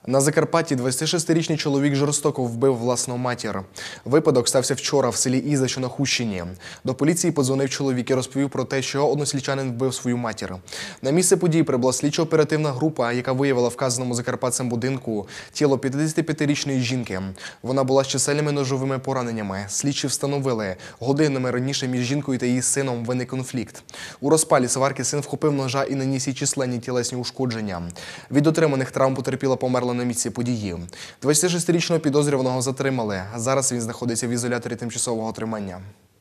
На Закарпатті 26-річний чоловік жорстоко вбив власну матір. Випадок стався вчора в селі Іза, що на Хустщині. До поліції подзвонив чоловік і розповів про те, що односельчанин вбив свою матір. На місце події прибула слідчо-оперативна група, яка виявила в вказаному закарпатцем будинку тіло 55-річної жінки. Вона була з чисельними ножовими пораненнями. Слідчі встановили, годинами раніше між жінкою та її сином виник конфлікт. У розпалі сварки син вхопив ножа і наніс їй численні тілесні ушкодження. Від отриманих травм потерпіла померла на місці події. 26-річного підозрюваного затримали. Зараз він знаходиться в ізоляторі тимчасового тримання.